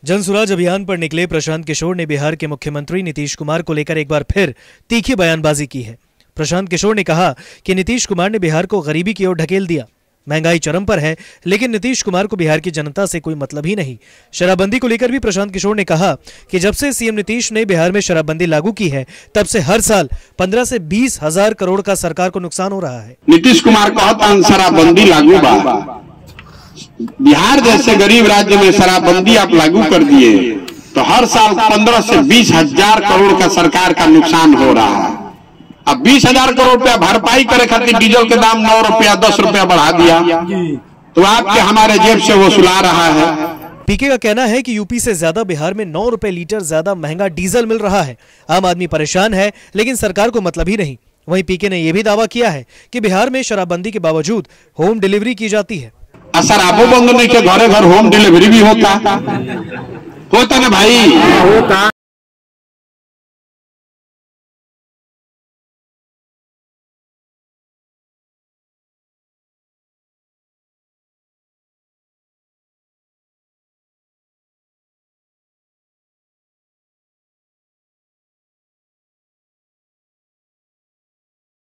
जनसुराज अभियान पर निकले प्रशांत किशोर ने बिहार के मुख्यमंत्री नीतीश कुमार को लेकर एक बार फिर तीखी बयानबाजी की है। प्रशांत किशोर ने कहा कि नीतीश कुमार ने बिहार को गरीबी की ओर ढकेल दिया। महंगाई चरम पर है, लेकिन नीतीश कुमार को बिहार की जनता से कोई मतलब ही नहीं। शराबबंदी को लेकर भी प्रशांत किशोर ने कहा कि जब से सीएम नीतीश ने बिहार में शराबबंदी लागू की है, तब से हर साल 15 से 20 हजार करोड़ का सरकार को नुकसान हो रहा है। नीतीश कुमार कहता शराबबंदी लागू बा, बिहार जैसे गरीब राज्य में शराबबंदी आप लागू कर दिए तो हर साल 15 से 20 हजार करोड़ का सरकार का नुकसान हो रहा है। अब 20,000 करोड़ रुपया भरपाई करे खातिर डीजल के दाम 9 रुपया 10 रुपया बढ़ा दिया तो आपके हमारे जेब से वसूला रहा है। पीके का कहना है कि यूपी से ज्यादा बिहार में 9 रुपए लीटर ज्यादा महंगा डीजल मिल रहा है। आम आदमी परेशान है, लेकिन सरकार को मतलब ही नहीं। वहीं पीके ने यह भी दावा किया है कि बिहार में शराबबंदी के बावजूद होम डिलीवरी की जाती है। शराबो बंद नहीं के घरे घर होम डिलीवरी भी होता ना भाई।